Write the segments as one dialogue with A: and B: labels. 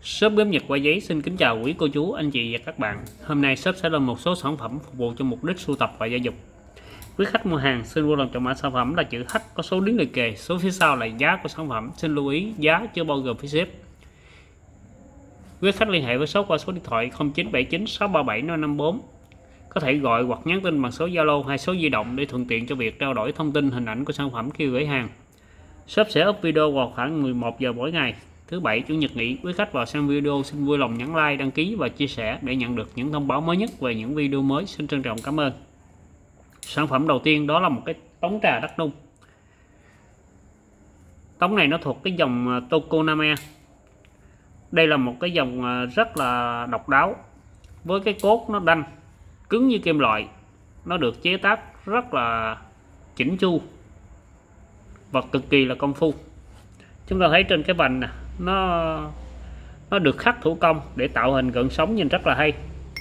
A: Shop Gốm Nhật Qua Giấy xin kính chào quý cô chú, anh chị và các bạn. Hôm nay shop sẽ lên một số sản phẩm phục vụ cho mục đích sưu tập và gia dụng. Quý khách mua hàng xin vui lòng chọn mã sản phẩm là chữ H có số điếm liền kề, số phía sau là giá của sản phẩm. Xin lưu ý giá chưa bao gồm phí ship. Quý khách liên hệ với shop qua số điện thoại 0979 637 554. Có thể gọi hoặc nhắn tin bằng số Zalo hay số di động để thuận tiện cho việc trao đổi thông tin, hình ảnh của sản phẩm khi gửi hàng. Shop sẽ up video vào khoảng 11 giờ mỗi ngày. Thứ Bảy, Chủ nhật nghỉ. Quý khách vào xem video xin vui lòng nhấn like, đăng ký và chia sẻ để nhận được những thông báo mới nhất về những video mới. Xin trân trọng cảm ơn. Sản phẩm đầu tiên đó là một cái tống trà Đắk Nung. Tống này nó thuộc cái dòng Tokoname. Đây là một cái dòng rất là độc đáo. Với cái cốt nó đanh, cứng như kim loại. Nó được chế tác rất là chỉnh chu và cực kỳ là công phu. Chúng ta thấy trên cái vành nè, nó được khắc thủ công để tạo hình gợn sóng nhìn rất là hay.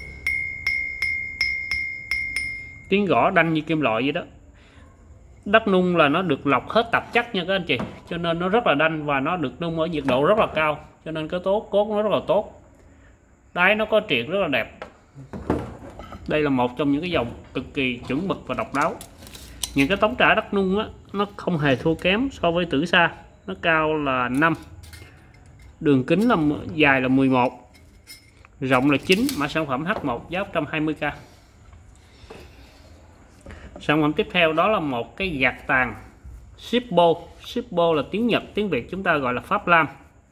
A: Tiếng gõ đanh như kim loại vậy đó. Đắk Nung là nó được lọc hết tạp chất nha các anh chị, cho nên nó rất là đanh và nó được nung ở nhiệt độ rất là cao, cho nên cái cốt nó rất là tốt. Đáy nó có triện rất là đẹp. Đây là một trong những cái dòng cực kỳ chuẩn mực và độc đáo. Những cái tống trà Đắk Nung á, nó không hề thua kém so với Tử Sa. Nó cao là 5, đường kính là dài là 11, rộng là 9, mã sản phẩm H1, giá 120k. Sản phẩm tiếp theo đó là một cái gạt tàn Shippo. Shippo là tiếng Nhật, tiếng Việt chúng ta gọi là Pháp Lam.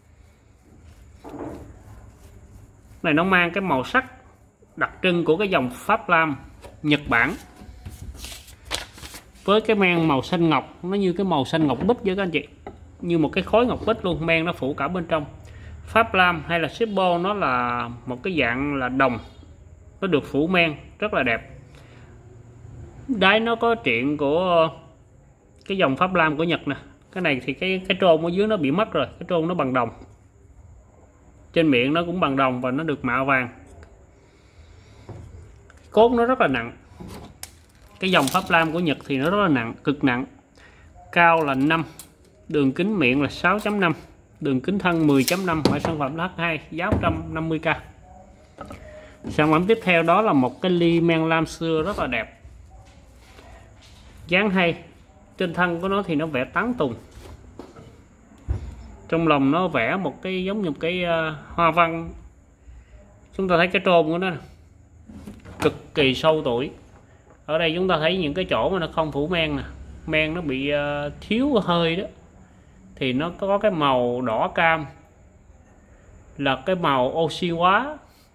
A: Này nó mang cái màu sắc đặc trưng của cái dòng Pháp Lam Nhật Bản, với cái men màu xanh ngọc, nó như cái màu xanh ngọc bích với các anh chị, như một cái khối ngọc bích luôn, men nó phủ cả bên trong. Pháp Lam hay là Shippo nó là một cái dạng là đồng, nó được phủ men rất là đẹp. Đáy nó có triện của cái dòng Pháp Lam của Nhật nè. Cái này thì cái trôn ở dưới nó bị mất rồi, cái trôn nó bằng đồng, trên miệng nó cũng bằng đồng và nó được mạ vàng. Cốt nó rất là nặng. Cái dòng Pháp Lam của Nhật thì nó rất là nặng, cực nặng. Cao là 5, đường kính miệng là 6.5, đường kính thân 10.5, mã sản phẩm là H2, giá 150k. Sản phẩm tiếp theo đó là một cái ly men lam xưa rất là đẹp, dáng hay. Trên thân của nó thì nó vẽ tán tùng, trong lòng nó vẽ một cái giống như một cái hoa văn. Chúng ta thấy cái trôn của nó cực kỳ sâu tuổi. Ở đây chúng ta thấy những cái chỗ mà nó không phủ men nè, men nó bị thiếu hơi đó, thì nó có cái màu đỏ cam, là cái màu oxy hóa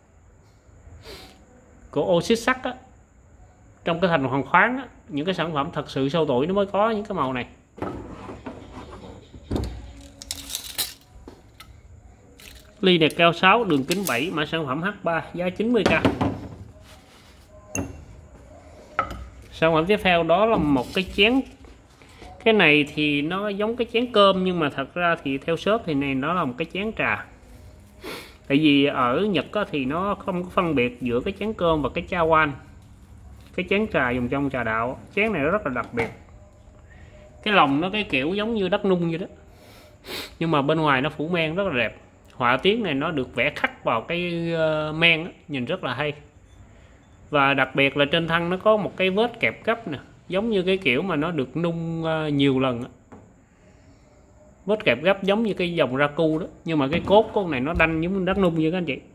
A: của oxit sắt á, trong cái thành hoàng khoáng á. Những cái sản phẩm thật sự sâu tuổi nó mới có những cái màu này. Ly này cao 6, đường kính 7, mã sản phẩm H3, giá 90k. Sản phẩm tiếp theo đó là một cái chén. Cái này thì nó giống cái chén cơm, nhưng mà thật ra thì theo shop thì này nó là một cái chén trà. Tại vì ở Nhật thì nó không có phân biệt giữa cái chén cơm và cái chawan, cái chén trà dùng trong trà đạo. Chén này nó rất là đặc biệt. Cái lồng nó cái kiểu giống như Đắk Nung vậy đó, nhưng mà bên ngoài nó phủ men rất là đẹp. Họa tiết này nó được vẽ khắc vào cái men đó, nhìn rất là hay. Và đặc biệt là trên thân nó có một cái vết kẹp gấp nè, giống như cái kiểu mà nó được nung nhiều lần đó. Vết kẹp gấp giống như cái dòng Raku đó, nhưng mà cái cốt của con này nó đanh giống Đắk Nung như các anh chị,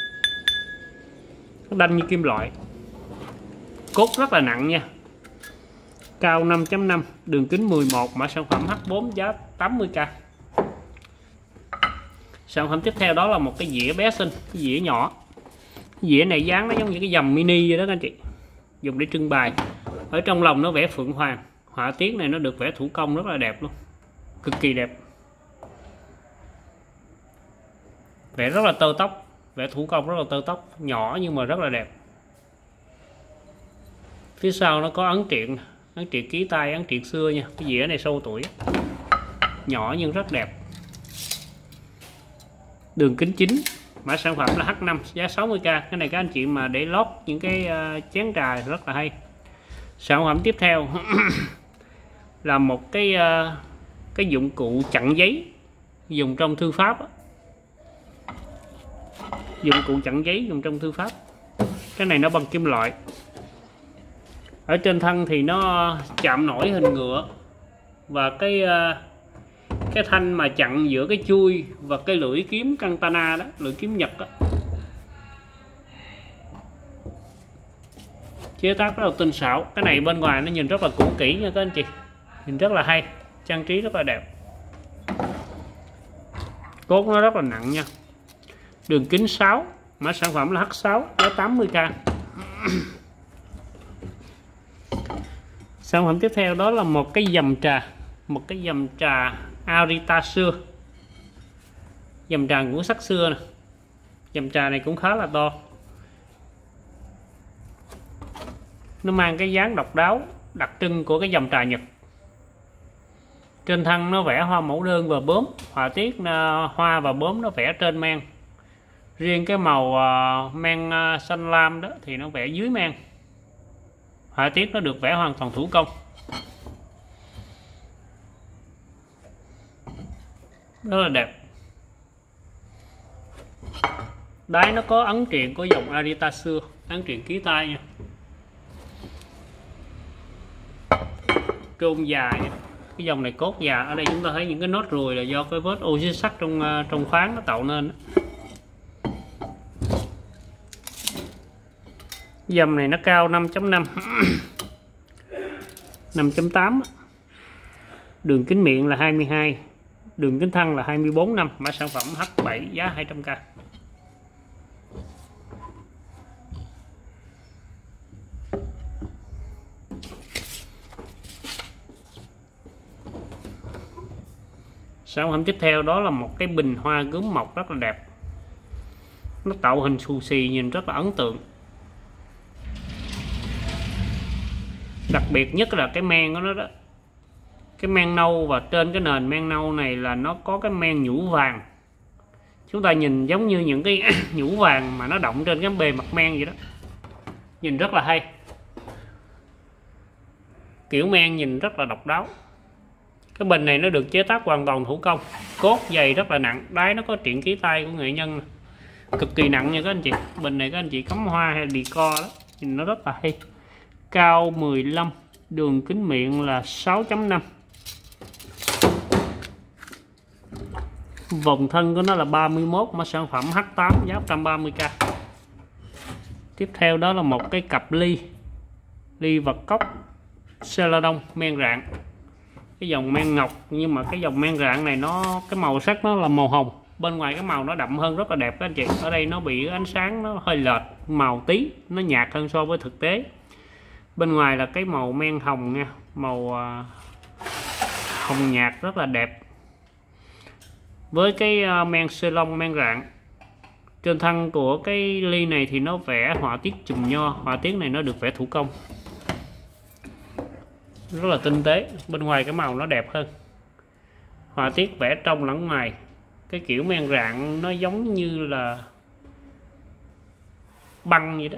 A: nó đanh như kim loại. Cốt rất là nặng nha. Cao 5.5, đường kính 11, mã sản phẩm H4, giá 80k. Sản phẩm tiếp theo đó là một cái dĩa bé xinh, cái dĩa nhỏ. Cái dĩa này dáng nó giống như cái dầm mini vậy đó các anh chị, dùng để trưng bày. Ở trong lòng nó vẽ phượng hoàng. Họa tiết này nó được vẽ thủ công rất là đẹp luôn, cực kỳ đẹp. Vẽ rất là tơ tóc, vẽ thủ công rất là tơ tóc, nhỏ nhưng mà rất là đẹp. Phía sau nó có ấn triện ký tay, ấn triện xưa nha. Cái dĩa này sâu tuổi, nhỏ nhưng rất đẹp. Đường kính 9, mã sản phẩm là H5, giá 60k. Cái này các anh chị mà để lót những cái chén trà rất là hay. Sản phẩm tiếp theo là một cái dụng cụ chặn giấy dùng trong thư pháp. dụng cụ chặn giấy dùng trong thư pháp. Cái này nó bằng kim loại. Ở trên thân thì nó chạm nổi hình ngựa, và cái thanh mà chặn giữa cái chui và cái lưỡi kiếm katana đó, lưỡi kiếm Nhật đó, chế tác rất là tinh xảo. Cái này bên ngoài nó nhìn rất là cũ kỹ nha các anh chị, nhìn rất là hay, trang trí rất là đẹp. Cốt nó rất là nặng nha. Đường kính 6, mã sản phẩm là H6, giá 80k. Sản phẩm tiếp theo đó là một cái dầm trà, một cái dầm trà Arita xưa, dầm trà ngũ sắc xưa nè. Dầm trà này cũng khá là to, nó mang cái dáng độc đáo đặc trưng của cái dầm trà Nhật. Trên thân nó vẽ hoa mẫu đơn và bướm, họa tiết hoa và bướm nó vẽ trên men. Riêng cái màu men xanh lam đó thì nó vẽ dưới men. Họa tiết nó được vẽ hoàn toàn thủ công, rất là đẹp. Đáy nó có ấn triện của dòng Arita xưa, ấn triện ký tay nha, trôn dài nha. Cái dòng này cốt già. Ở đây chúng ta thấy những cái nốt ruồi là do cái vết oxy sắt trong khoáng nó tạo nên. Dầm này nó cao 5.5 5.8, đường kính miệng là 22, đường kính thân là 24 năm, mã sản phẩm H7, giá 200k. Sản phẩm tiếp theo đó là một cái bình hoa gốm mộc rất là đẹp. Nó tạo hình xù xì, nhìn rất là ấn tượng. Đặc biệt nhất là cái men của nó đó, cái men nâu, và trên cái nền men nâu này là nó có cái men nhũ vàng. Chúng ta nhìn giống như những cái nhũ vàng mà nó động trên cái bề mặt men vậy đó, nhìn rất là hay. Kiểu men nhìn rất là độc đáo. Cái bình này nó được chế tác hoàn toàn thủ công, cốt dày rất là nặng, đáy nó có triện ký tay của nghệ nhân, cực kỳ nặng nha các anh chị. Bình này các anh chị cắm hoa hay decor đó, nhìn nó rất là hay. Cao 15, đường kính miệng là 6.5, vòng thân của nó là 31, mã sản phẩm H8, giá 130k. Tiếp theo đó là một cái cặp ly vật cốc Celadon men rạng, cái dòng men ngọc, nhưng mà cái dòng men rạng này nó cái màu sắc nó là màu hồng, bên ngoài cái màu nó đậm hơn, rất là đẹp các anh chị. Ở đây nó bị ánh sáng nó hơi lệch màu tí, nó nhạt hơn so với thực tế. Bên ngoài là cái màu men hồng nha, màu hồng nhạt rất là đẹp, với cái men Ceylon men rạng. Trên thân của cái ly này thì nó vẽ họa tiết chùm nho, họa tiết này nó được vẽ thủ công, rất là tinh tế. Bên ngoài cái màu nó đẹp hơn, họa tiết vẽ trong lẫn ngoài. Cái kiểu men rạng nó giống như là băng vậy đó.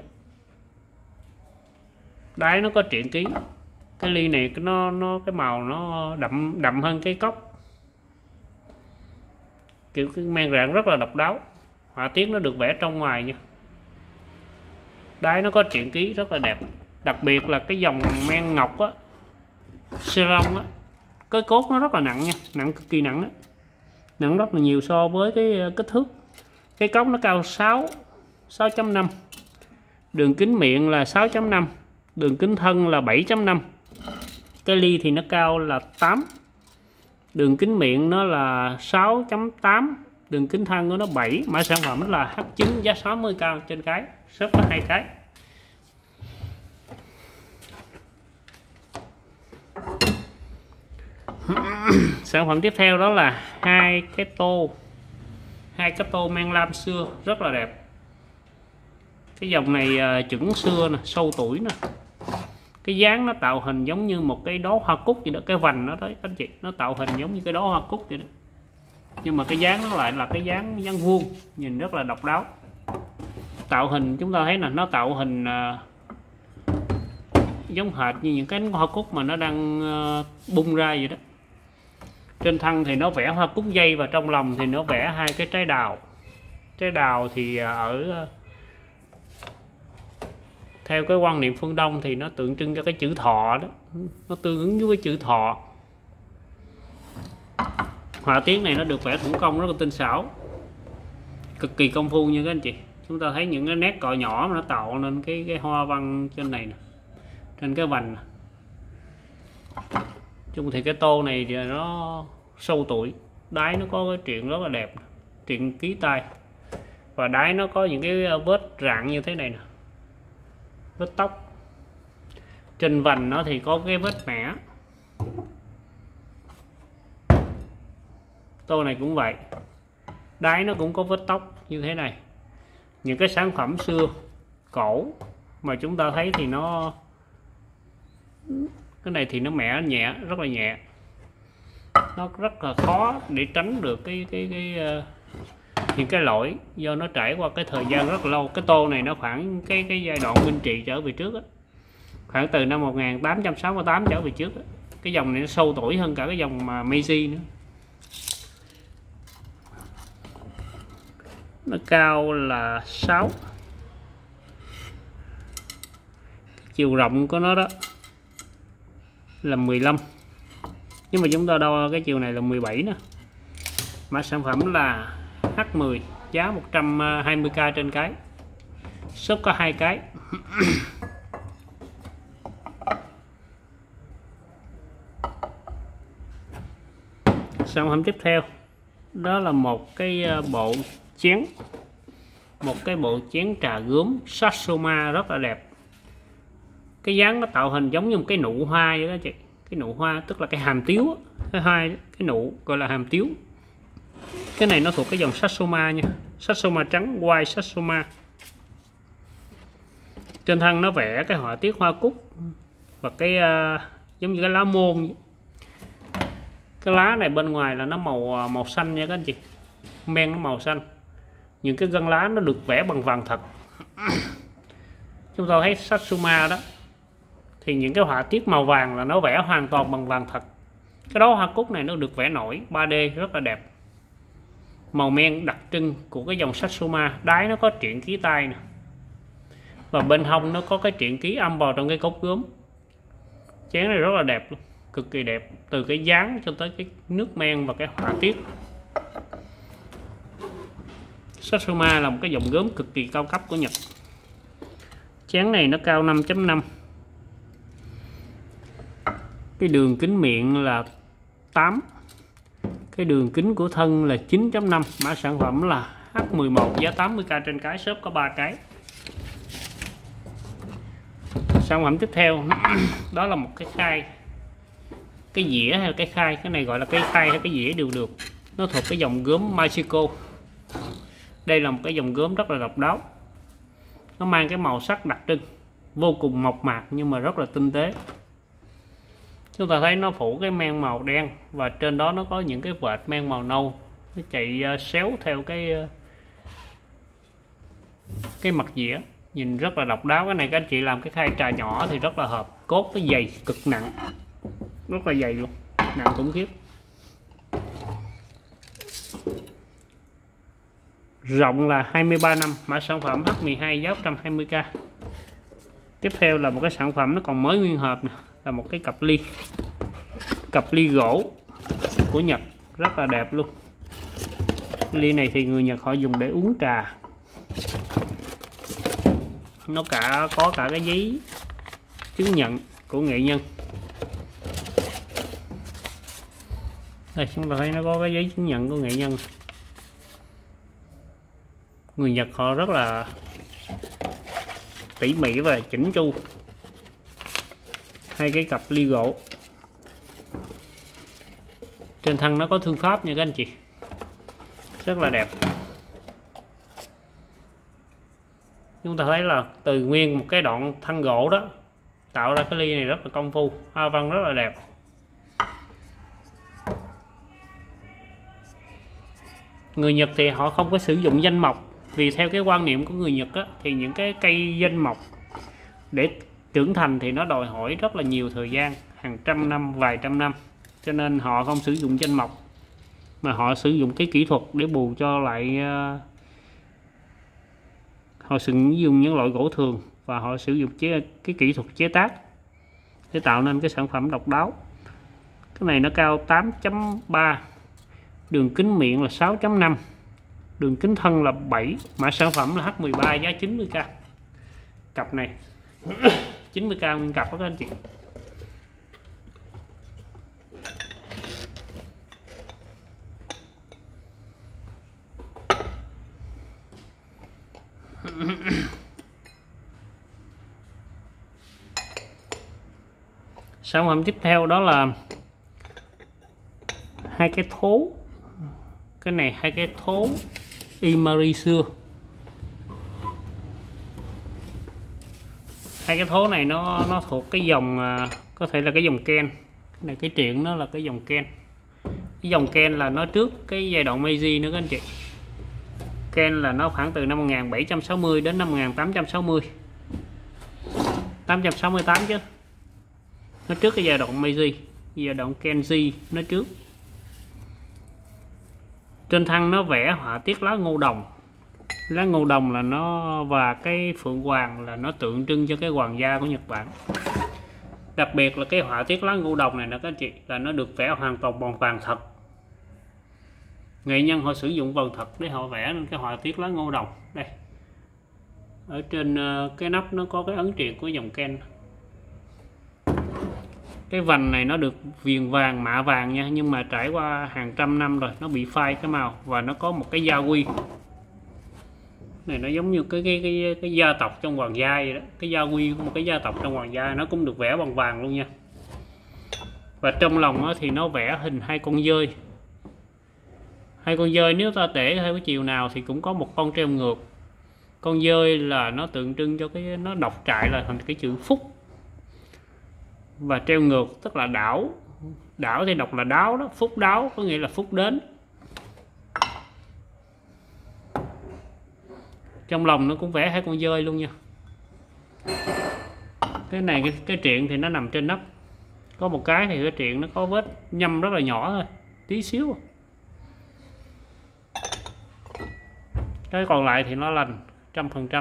A: Đáy nó có triện ký. Cái ly này nó cái màu nó đậm hơn cái cốc. Kiểu cái men rạng rất là độc đáo, họa tiết nó được vẽ trong ngoài nha. Đáy nó có triện ký rất là đẹp. Đặc biệt là cái dòng men ngọc á, Ceylon á, cái cốt nó rất là nặng nha, nặng cực kỳ nặng á, nặng rất là nhiều so với cái kích thước. Cái cốc nó cao 6.5, đường kính miệng là 6.5, đường kính thân là 7.5. Cái ly thì nó cao là 8, đường kính miệng nó là 6.8, đường kính thân của nó 7, mã sản phẩm là H9, giá 60k trên cái, shop có 2 cái. Sản phẩm tiếp theo đó là hai cái tô men lam xưa rất là đẹp. Cái dòng này chuẩn xưa nè, sâu tuổi nè. Cái dáng nó tạo hình giống như một cái đóa hoa cúc vậy đó, cái vành nó đấy anh chị, nó tạo hình giống như cái đóa hoa cúc vậy đó. Nhưng mà cái dáng nó lại là cái dáng vuông, nhìn rất là độc đáo. Tạo hình chúng ta thấy là nó tạo hình giống hệt như những cái hoa cúc mà nó đang bung ra vậy đó. Trên thân thì nó vẽ hoa cúc dây, và trong lòng thì nó vẽ hai cái trái đào. Trái đào thì ở theo cái quan niệm phương Đông thì nó tượng trưng cho cái chữ thọ đó, nó tương ứng với cái chữ thọ. Họa tiết này nó được vẽ thủ công rất là tinh xảo, cực kỳ công phu nha các anh chị. Chúng ta thấy những cái nét cọ nhỏ mà nó tạo nên cái hoa văn trên này nè, trên cái vành nè. Chung thì cái tô này thì nó sâu tuổi, đáy nó có cái chuyện rất là đẹp, chuyện ký tay, và đáy nó có những cái vết rạn như thế này nè, vết tóc. Trên vành nó thì có cái vết mẻ. Tô này cũng vậy, đáy nó cũng có vết tóc như thế này. Những cái sản phẩm xưa cổ mà chúng ta thấy thì nó, cái này thì nó mẻ nhẹ, rất là nhẹ, nó rất là khó để tránh được những cái lỗi do nó trải qua cái thời gian rất là lâu. Cái tô này nó khoảng cái giai đoạn Minh Trị trở về trước á, khoảng từ năm 1868 trở về trước á. Cái dòng này nó sâu tuổi hơn cả cái dòng mà Meiji nữa. Nó cao là 6, chiều rộng của nó đó là 15, nhưng mà chúng ta đo cái chiều này là 17 nè. Mã sản phẩm là H10, giá 120k trên cái, shop có 2 cái. Sản phẩm tiếp theo đó là một cái bộ chén, bộ chén trà gốm Satsuma rất là đẹp. Cái dáng nó tạo hình giống như một cái nụ hoa vậy đó chị. Cái nụ hoa tức là cái hàm tiếu, cái nụ gọi là hàm tiếu. Cái này nó thuộc cái dòng Satsuma nha, Satsuma trắng, white Satsuma. Trên thân nó vẽ cái họa tiết hoa cúc và cái giống như cái lá môn. Cái lá này bên ngoài là nó màu xanh nha các anh chị, men nó màu xanh. Những cái gân lá nó được vẽ bằng vàng thật. Chúng ta thấy Satsuma đó thì những cái họa tiết màu vàng là nó vẽ hoàn toàn bằng vàng thật. Cái đó hoa cúc này nó được vẽ nổi 3D rất là đẹp. Màu men đặc trưng của cái dòng Satsuma. Đáy nó có truyện ký tay nè, và bên hông nó có cái truyện ký âm vào trong cái cốc gốm. Chén này rất là đẹp luôn, cực kỳ đẹp, từ cái dáng cho tới cái nước men và cái họa tiết. Satsuma là một cái dòng gốm cực kỳ cao cấp của Nhật. Chén này nó cao 5.5, cái đường kính miệng là 8, cái đường kính của thân là 9.5. Mã sản phẩm là H11, giá 80k trên cái, shop có 3 cái. Sản phẩm tiếp theo đó là một cái khay, cái dĩa hay cái khay, cái này gọi là cái khay hay cái dĩa đều được. Nó thuộc cái dòng gốm Mexico. Đây là một cái dòng gốm rất là độc đáo, nó mang cái màu sắc đặc trưng, vô cùng mộc mạc nhưng mà rất là tinh tế. Chúng ta thấy nó phủ cái men màu đen và trên đó nó có những cái vệt men màu nâu, nó chạy xéo theo cái mặt dĩa, nhìn rất là độc đáo. Cái này các anh chị làm cái khay trà nhỏ thì rất là hợp. Cốt cái dày cực nặng, rất là dày luôn, nặng khủng khiếp. Rộng là 23 năm, mã sản phẩm H12, giá 120k. Tiếp theo là một cái sản phẩm nó còn mới nguyên hộp nè, là một cái cặp ly gỗ của Nhật rất là đẹp luôn. Ly này thì người Nhật họ dùng để uống trà. Nó có cả cái giấy chứng nhận của nghệ nhân. Đây chúng ta thấy nó có cái giấy chứng nhận của nghệ nhân. Người Nhật họ rất là tỉ mỉ và chỉnh chu. Hai cái cặp ly gỗ, trên thân nó có thương pháp nha các anh chị, rất là đẹp. Chúng ta thấy là từ nguyên một cái đoạn thân gỗ đó tạo ra cái ly này rất là công phu, hoa văn rất là đẹp. Người Nhật thì họ không có sử dụng danh mộc, vì theo cái quan niệm của người Nhật á, thì những cái cây danh mộc để trưởng thành thì nó đòi hỏi rất là nhiều thời gian, hàng trăm năm, vài trăm năm, cho nên họ không sử dụng danh mộc mà họ sử dụng cái kỹ thuật để bù cho lại họ sử dụng những loại gỗ thường và họ sử dụng cái kỹ thuật chế tác để tạo nên cái sản phẩm độc đáo. Cái này nó cao 8.3, đường kính miệng là 6.5, đường kính thân là 7, mã sản phẩm là H13, giá 90k. Cặp này 90k nguyên cặp đó các anh chị. Sản phẩm tiếp theo đó là hai cái thố. Cái này hai cái thố Imari xưa. Hai cái thố này nó thuộc cái dòng có thể là cái dòng Ken. Cái này cái chuyện nó là cái dòng Ken. Cái dòng Ken là nó trước cái giai đoạn Meiji nữa các anh chị. Ken là nó khoảng từ năm 1760 đến năm 1860, 868 chứ. Nó trước cái giai đoạn Meiji, giai đoạn Kenji nó trước. Trên thân nó vẽ họa tiết lá ngô đồng. Lá ngô đồng là nó, và cái phượng hoàng là nó tượng trưng cho cái hoàng gia của Nhật Bản. Đặc biệt là cái họa tiết lá ngô đồng này nè các anh chị, là nó được vẽ hoàn toàn bằng vàng thật. Nghệ nhân họ sử dụng vàng thật để họ vẽ nên cái họa tiết lá ngô đồng. Đây, ở trên cái nắp nó có cái ấn triện của dòng Ken. Cái vành này nó được viền vàng, mạ vàng nha, nhưng mà trải qua hàng trăm năm rồi nó bị phai cái màu, và nó có một cái gia quy này, nó giống như cái gia tộc trong hoàng gia vậy đó. Cái gia quy của một cái gia tộc trong hoàng gia nó cũng được vẽ bằng vàng luôn nha. Và trong lòng thì nó vẽ hình hai con dơi. Hai con dơi nếu ta để theo cái chiều nào thì cũng có một con treo ngược. Con dơi là nó tượng trưng cho cái, nó đọc trại là thành cái chữ phúc. Và treo ngược tức là đảo. Đảo thì đọc là đáo đó, phúc đáo có nghĩa là phúc đến. Trong lòng nó cũng vẽ hai con dơi luôn nha. Cái này cái triện thì nó nằm trên nắp. Có một cái thì cái triện nó có vết nhâm rất là nhỏ thôi, tí xíu. Cái còn lại thì nó lành 100%.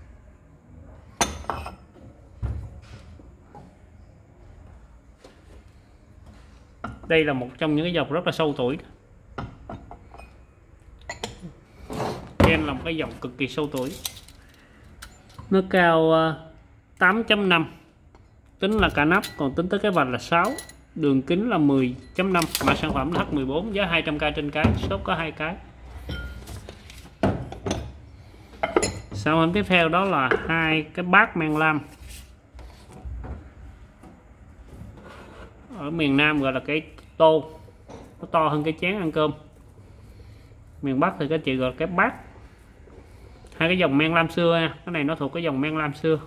A: Đây là một trong những cái dòng rất là sâu tuổi. Ken là một cái dòng cực kỳ sâu tuổi. Nó cao 8.5, tính là cả nắp, còn tính tới cái vành là 6, đường kính là 10.5, mã sản phẩm là H14, giá 200k trên cái, shop có 2 cái. Sản phẩm tiếp theo đó là hai cái bát men lam. Ở miền Nam gọi là cái tô, nó to hơn cái chén ăn cơm. Miền Bắc thì các chị gọi là cái bát. Hai cái dòng men lam xưa nha. Cái này nó thuộc cái dòng men lam xưa.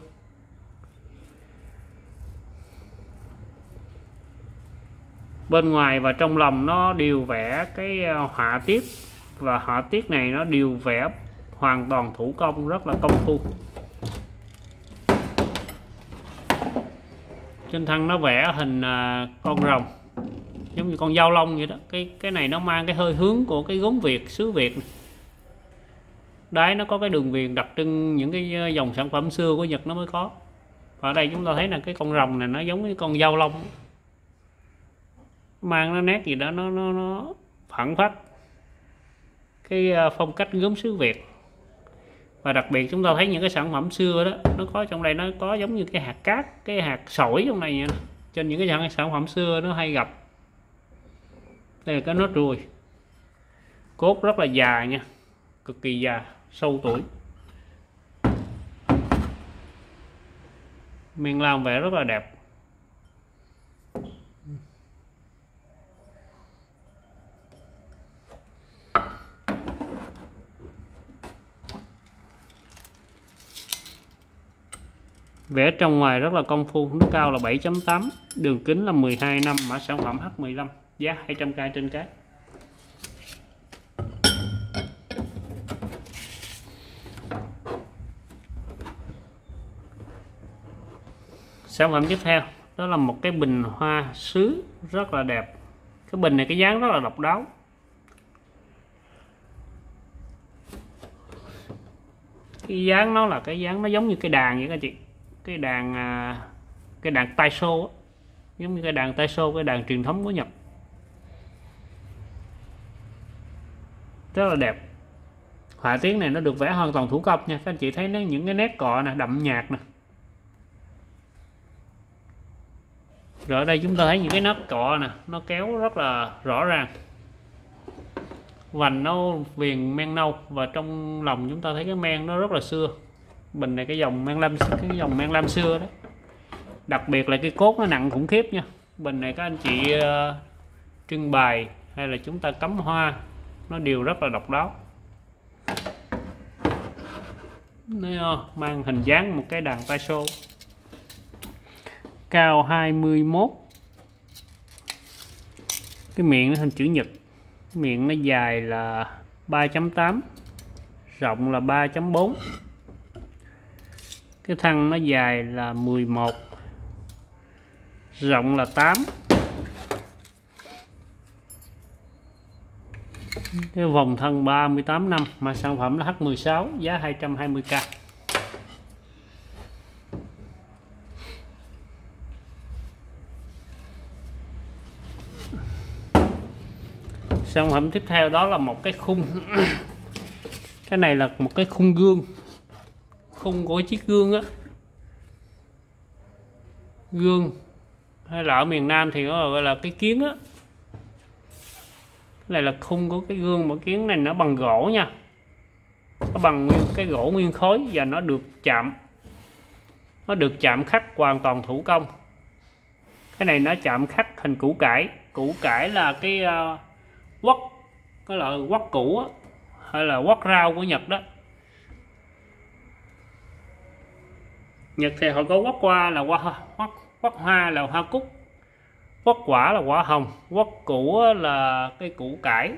A: Bên ngoài và trong lòng nó đều vẽ cái họa tiết, và họa tiết này nó đều vẽ hoàn toàn thủ công, rất là công phu. Trên thân nó vẽ hình con rồng, giống như con dao long vậy đó. Cái này nó mang cái hơi hướng của cái gốm Việt, xứ Việt này. Đáy nó có cái đường viền đặc trưng những cái dòng sản phẩm xưa của Nhật nó mới có. Và ở đây chúng ta thấy là cái con rồng này nó giống như con dao long, mang nó nét gì đó nó phản phất cái phong cách gốm xứ Việt. Và đặc biệt chúng ta thấy những cái sản phẩm xưa đó, nó có trong đây, nó có giống như cái hạt cát, cái hạt sỏi trong này vậy. Trên những cái sản phẩm xưa nó hay gặp. Đây là cái nốt ruồi, cốt rất là dài nha, cực kỳ già, sâu tuổi. Men lam vẽ rất là đẹp. Vẽ trong ngoài rất là công phu. Nó cao là 7.8, đường kính là 12 năm, mã sản phẩm H15, giá 200k trên cái. Sản phẩm tiếp theo đó là một cái bình hoa sứ rất là đẹp. Cái bình này cái dáng rất là độc đáo. cái dáng nó là cái dáng nó giống như cái đàn vậy các chị, cái đàn taisho á, giống như cái đàn taisho, cái đàn truyền thống của Nhật, rất là đẹp. Họa tiết này nó được vẽ hoàn toàn thủ công nha, các anh chị thấy nó những cái nét cọ nè, đậm nhạt nè. Rồi ở đây chúng ta thấy những cái nét cọ nè, nó kéo rất là rõ ràng, vành nó viền men nâu, và trong lòng chúng ta thấy cái men nó rất là xưa. Bình này cái dòng men lam xưa đó, đặc biệt là cái cốt nó nặng khủng khiếp nha. Bình này các anh chị trưng bày hay là chúng ta cắm hoa nó đều rất là độc đáo. Nó mang hình dáng một cái đàn taisho, cao 21, cái miệng nó hình chữ nhật, miệng nó dài là 3.8, rộng là 3.4, cái thân nó dài là 11, rộng là 8. Cái vòng thân 38 năm, mà sản phẩm là H16, giá 220k. Sản phẩm tiếp theo đó là một cái khung cái này là một cái khung gương, khung của chiếc gương á, gương hay là ở miền Nam thì nó gọi là cái kiến á. Cái này là khung của cái gương, mỗi kiến này nó bằng gỗ nha, nó bằng cái gỗ nguyên khối, và nó được chạm khắc hoàn toàn thủ công. Cái này nó chạm khắc hình củ cải là cái quất, cái loại quất củ á, hay là quất rau của Nhật đó. Nhật thì họ có quất hoa là quất hoa là hoa cúc, quất quả là quả hồng, quất củ là cái củ cải.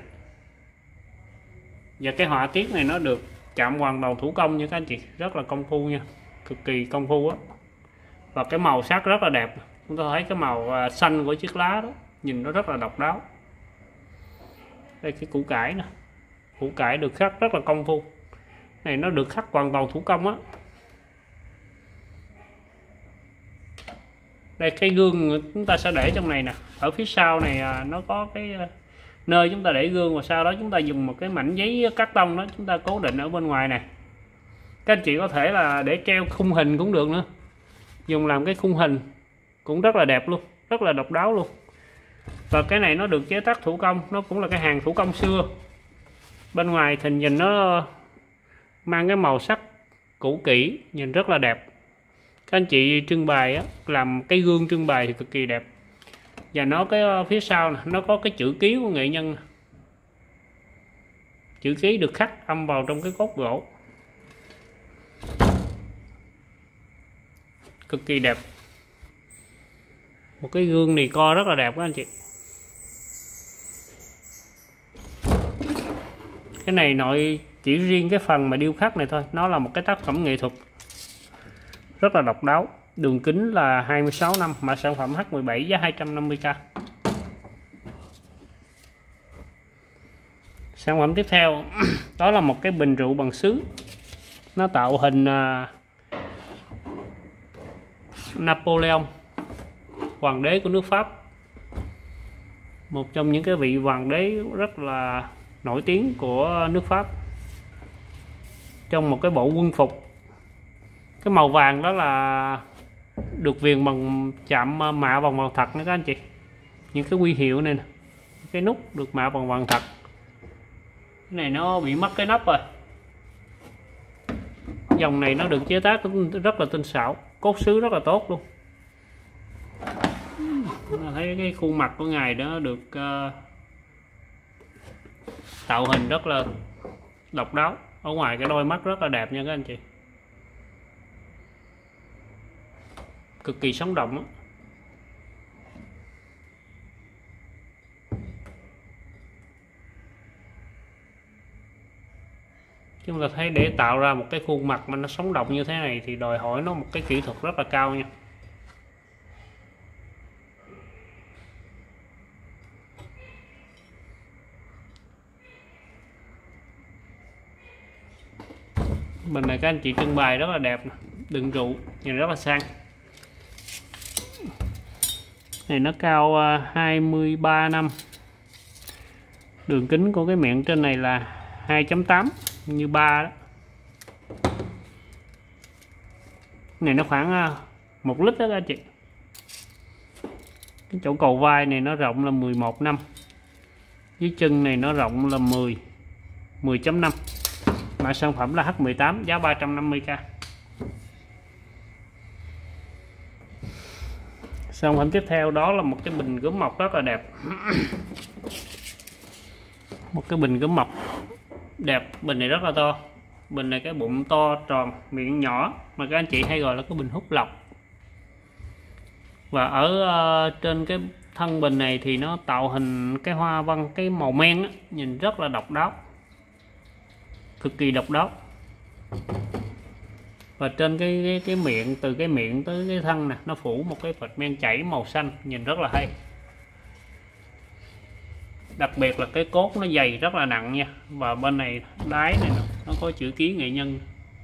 A: Và cái họa tiết này nó được chạm hoàn toàn thủ công nha các anh chị, rất là công phu nha, cực kỳ công phu á. Và cái màu sắc rất là đẹp, chúng ta thấy cái màu xanh của chiếc lá đó, nhìn nó rất là độc đáo. Đây cái củ cải nè, củ cải được khắc rất là công phu, này nó được khắc hoàn toàn thủ công á. Đây cái gương chúng ta sẽ để trong này nè, ở phía sau này nó có cái nơi chúng ta để gương, và sau đó chúng ta dùng một cái mảnh giấy cắt tông đó chúng ta cố định ở bên ngoài này. Các anh chị có thể là để treo khung hình cũng được nữa, dùng làm cái khung hình cũng rất là đẹp luôn, rất là độc đáo luôn. Và cái này nó được chế tác thủ công, nó cũng là cái hàng thủ công xưa. Bên ngoài thì nhìn nó mang cái màu sắc cũ kỹ, nhìn rất là đẹp. Các anh chị trưng bày á, làm cái gương trưng bày thì cực kỳ đẹp. Và nó cái phía sau này, nó có cái chữ ký của nghệ nhân, chữ ký được khắc âm vào trong cái cốt gỗ, cực kỳ đẹp. Một cái gương này co rất là đẹp các anh chị. Cái này chỉ riêng cái phần mà điêu khắc này thôi, nó là một cái tác phẩm nghệ thuật rất là độc đáo. Đường kính là 26 năm, mã sản phẩm H17, giá 250k. Sản phẩm tiếp theo đó là một cái bình rượu bằng sứ, nó tạo hình Napoleon, hoàng đế của nước Pháp, một trong những cái vị hoàng đế rất là nổi tiếng của nước Pháp, trong một cái bộ quân phục. Cái màu vàng đó là được viền bằng chạm mạ bằng vàng thật nữa các anh chị. Những cái huy hiệu này nè, cái nút được mạ bằng vàng thật. Cái này nó bị mất cái nắp rồi. Dòng này nó được chế tác rất là tinh xảo, cốt sứ rất là tốt luôn. Thấy cái khuôn mặt của ngài đó được tạo hình rất là độc đáo. Ở ngoài cái đôi mắt rất là đẹp nha các anh chị, cực kỳ sống động đó. Chúng ta thấy để tạo ra một cái khuôn mặt mà nó sống động như thế này thì đòi hỏi nó một cái kỹ thuật rất là cao nha. Bình này các anh chị trưng bày rất là đẹp, đựng rượu nhìn rất là sang. Này nó cao 23 năm. Đường kính của cái miệng trên này là 2.8 như 3 đó. Này nó khoảng 1 lít đó các anh chị. Cái chỗ cầu vai này nó rộng là 11 năm. Dưới chân này nó rộng là 10.5. Mã sản phẩm là H18, giá 350k. Sản phẩm tiếp theo đó là một cái bình gốm mộc rất là đẹp. Một cái bình gốm mộc đẹp. Bình này rất là to. Bình này cái bụng to tròn, miệng nhỏ, mà các anh chị hay gọi là cái bình hút lọc. Và ở trên cái thân bình này thì nó tạo hình cái hoa văn, cái màu men á, nhìn rất là độc đáo, cực kỳ độc đáo. Và trên cái miệng, từ cái miệng tới cái thân nè, nó phủ một cái vệt men chảy màu xanh, nhìn rất là hay. Đặc biệt là cái cốt nó dày rất là nặng nha. Và bên này đáy này nó có chữ ký nghệ nhân.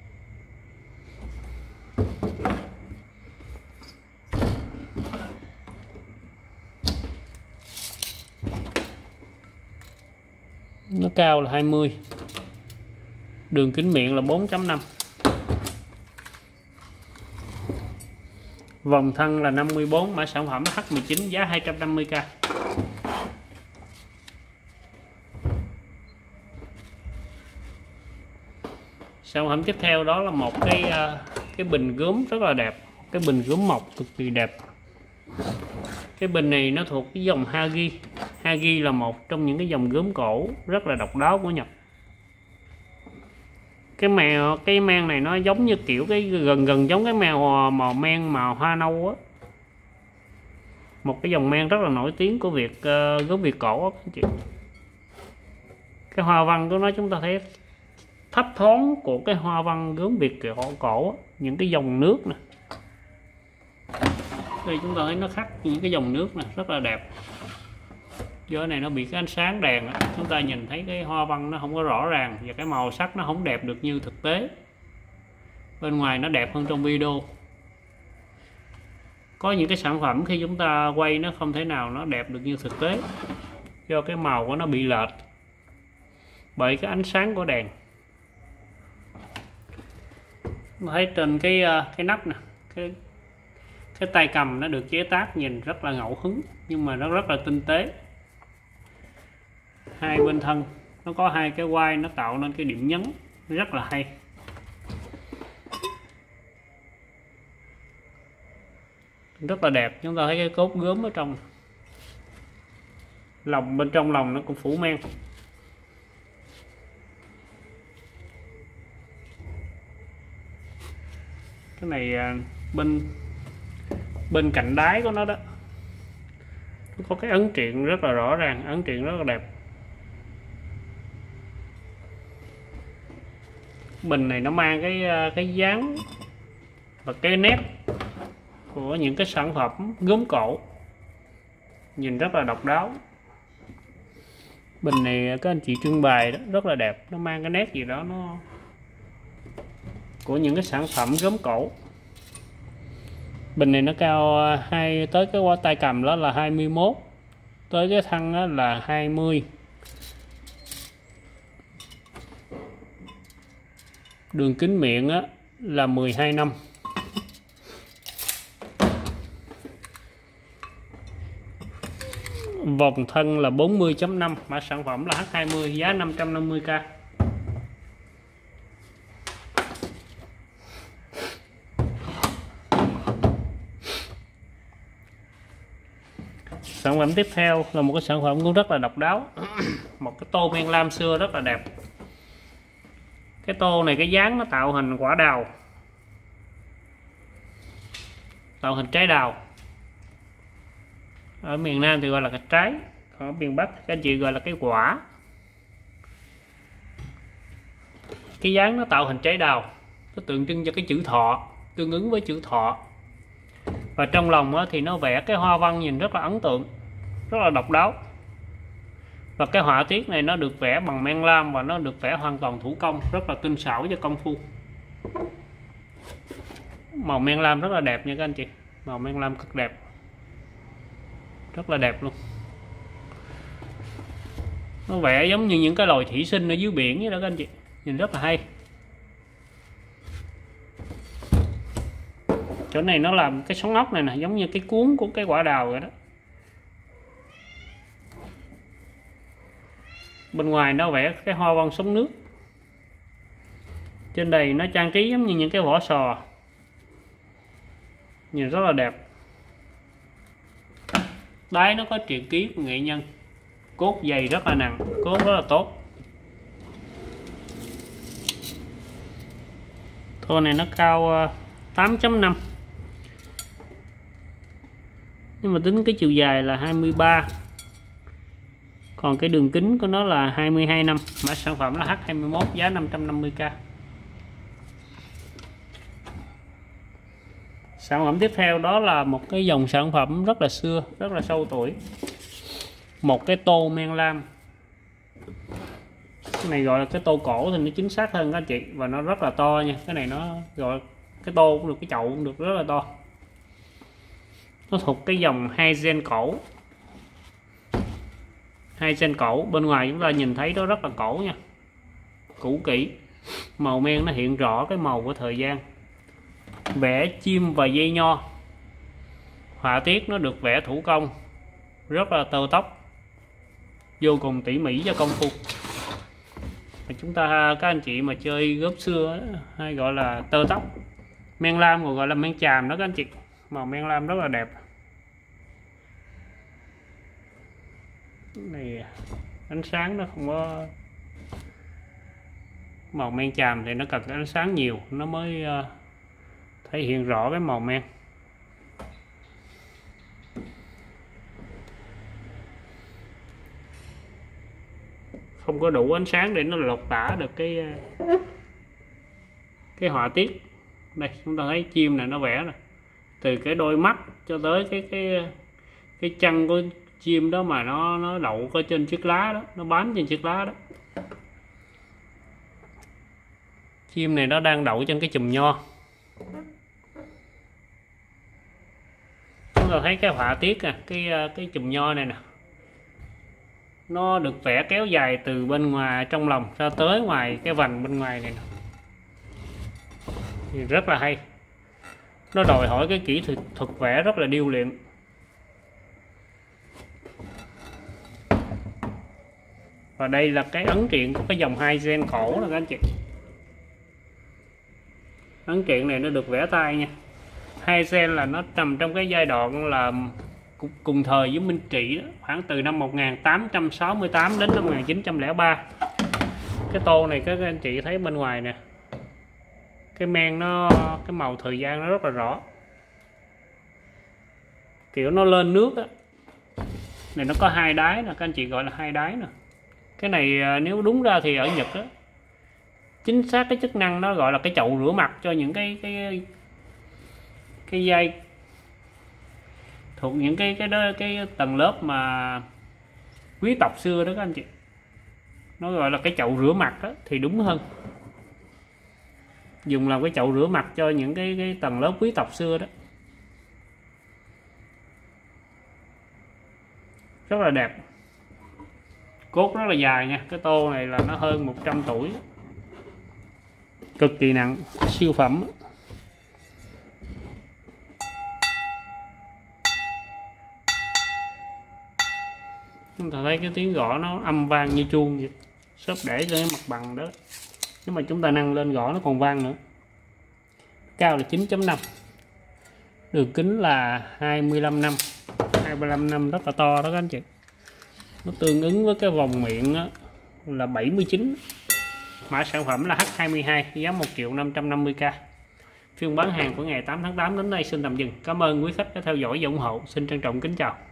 A: Nó cao là 20. Đường kính miệng là 4.5. Vòng thân là 54. Mã sản phẩm là H19, giá 250k. Sản phẩm tiếp theo đó là một cái bình gốm rất là đẹp. Cái bình gốm mộc cực kỳ đẹp. Cái bình này nó thuộc cái dòng Hagi. Hagi là một trong những cái dòng gốm cổ rất là độc đáo của Nhật. Cái men này nó giống như kiểu cái gần giống cái màu men màu hoa nâu á. Một cái dòng men rất là nổi tiếng của gốm Việt cổ á, chị. Cái hoa văn của nó chúng ta thấy thấp thoáng của cái hoa văn gốm Việt cổ á. Những cái dòng nước nè. Đây chúng ta thấy nó khắc những cái dòng nước nè, rất là đẹp. Do này nó bị cái ánh sáng đèn á, chúng ta nhìn thấy cái hoa văn nó không có rõ ràng và cái màu sắc nó không đẹp được như thực tế. Bên ngoài nó đẹp hơn trong video. Có những cái sản phẩm khi chúng ta quay nó không thể nào nó đẹp được như thực tế, do cái màu của nó bị lệch bởi cái ánh sáng của đèn. Thấy trên cái nắp nè, cái tay cầm nó được chế tác nhìn rất là ngẫu hứng, nhưng mà nó rất là tinh tế. Hai bên thân nó có hai cái quai, nó tạo nên cái điểm nhấn rất là hay. Rất là đẹp. Chúng ta thấy cái cốt gốm ở trong lòng, bên trong lòng nó cũng phủ men. Cái này bên cạnh đáy của nó đó nó có cái ấn truyện rất là rõ ràng, ấn truyện rất là đẹp. Bình này nó mang cái dáng và cái nét của những cái sản phẩm gốm cổ, nhìn rất là độc đáo. Bình này các anh chị trưng bày đó rất là đẹp, nó mang cái nét gì đó nó của những cái sản phẩm gốm cổ. Bình này nó cao tới cái tay cầm đó là 21, tới cái thân đó là 20. Đường kính miệng á là 12 năm. Vòng thân là 40.5. Mã sản phẩm là H20, giá 550k. Sản phẩm tiếp theo là một cái sản phẩm cũng rất là độc đáo. Một cái tô men lam xưa rất là đẹp. Cái tô này cái dáng nó tạo hình quả đào, tạo hình trái đào. Ở miền Nam thì gọi là cái trái, còn ở miền Bắc các anh chị gọi là cái quả. Cái dáng nó tạo hình trái đào, nó tượng trưng cho cái chữ thọ, tương ứng với chữ thọ. Và trong lòng thì nó vẽ cái hoa văn nhìn rất là ấn tượng, rất là độc đáo. Và cái họa tiết này nó được vẽ bằng men lam và nó được vẽ hoàn toàn thủ công, rất là tinh xảo cho công phu. Màu men lam rất là đẹp nha các anh chị, màu men lam cực đẹp, rất là đẹp luôn. Nó vẽ giống như những cái loài thủy sinh ở dưới biển vậy đó các anh chị, nhìn rất là hay. Chỗ này nó làm cái sóng ốc này nè, giống như cái cuốn của cái quả đào vậy đó. Bên ngoài nó vẽ cái hoa văn sóng nước. Trên đây nó trang trí giống như những cái vỏ sò, nhìn rất là đẹp. Đáy nó có triện ký của nghệ nhân, cốt dày rất là nặng, cốt rất là tốt. Tô này nó cao 8.5, nhưng mà tính cái chiều dài là 23, còn cái đường kính của nó là 22 năm. Mã sản phẩm là H21, giá 550k. Sản phẩm tiếp theo đó là một cái dòng sản phẩm rất là xưa, rất là sâu tuổi, một cái tô men lam. Cái này gọi là cái tô cổ thì nó chính xác hơn các anh chị, và nó rất là to nha. Cái này nó gọi cái tô cũng được, cái chậu cũng được, rất là to. Nó thuộc cái dòng hai gen cổ. Hai gen cổ, bên ngoài chúng ta nhìn thấy nó rất là cổ nha, cũ kỹ. Màu men nó hiện rõ cái màu của thời gian. Vẽ chim và dây nho, họa tiết nó được vẽ thủ công, rất là tơ tóc, vô cùng tỉ mỉ cho công phu. Chúng ta các anh chị mà chơi gốm xưa hay gọi là tơ tóc, men lam còn gọi là men chàm đó các anh chị. Màu men lam rất là đẹp. Này ánh sáng nó không có, màu men chàm thì nó cần ánh sáng nhiều nó mới thể hiện rõ cái màu men. Không có đủ ánh sáng để nó lột tả được cái họa tiết. Đây chúng ta thấy chim này nó vẽ này, từ cái đôi mắt cho tới cái chân của chim đó mà nó đậu ở trên chiếc lá đó, nó bám trên chiếc lá đó. Chim này nó đang đậu trên cái chùm nho. Chúng ta thấy cái họa tiết à, cái chùm nho này nè, nó được vẽ kéo dài từ bên ngoài trong lòng ra tới ngoài cái vành bên ngoài này nè. Thì rất là hay. Nó đòi hỏi cái kỹ thuật vẽ rất là điêu luyện. Và đây là cái ấn truyện của cái dòng hai gen cổ nè các anh chị. Ấn truyện này nó được vẽ tay nha. Hai gen là nó nằm trong cái giai đoạn là cùng thời với Minh Trị đó, khoảng từ năm 1868 đến năm 1903. Cái tô này các anh chị thấy bên ngoài nè, cái men nó, cái màu thời gian nó rất là rõ, kiểu nó lên nước á. Này nó có hai đáy nè các anh chị, gọi là hai đáy nè. Cái này nếu đúng ra thì ở Nhật á, chính xác cái chức năng nó gọi là cái chậu rửa mặt cho những cái dây thuộc những cái tầng lớp mà quý tộc xưa đó các anh chị. Nó gọi là cái chậu rửa mặt đó, thì đúng hơn, dùng làm cái chậu rửa mặt cho những cái tầng lớp quý tộc xưa đó. Rất là đẹp, cốt rất là dài nha. Cái tô này là nó hơn 100 tuổi, cực kỳ nặng, siêu phẩm. Chúng ta thấy cái tiếng gõ nó âm vang như chuông vậy. Xốp để lên cái mặt bằng đó, nếu mà chúng ta nâng lên gõ nó còn vang nữa. Cao là 9.5, đường kính là 25 năm, 25 năm, rất là to đó các anh chị. Nó tương ứng với cái vòng miệng đó, là 79. Mã sản phẩm là H22, giá 1.550k. Phiên bán hàng của ngày 8 tháng 8 đến đây xin tạm dừng. Cảm ơn quý khách đã theo dõi và ủng hộ. Xin trân trọng kính chào.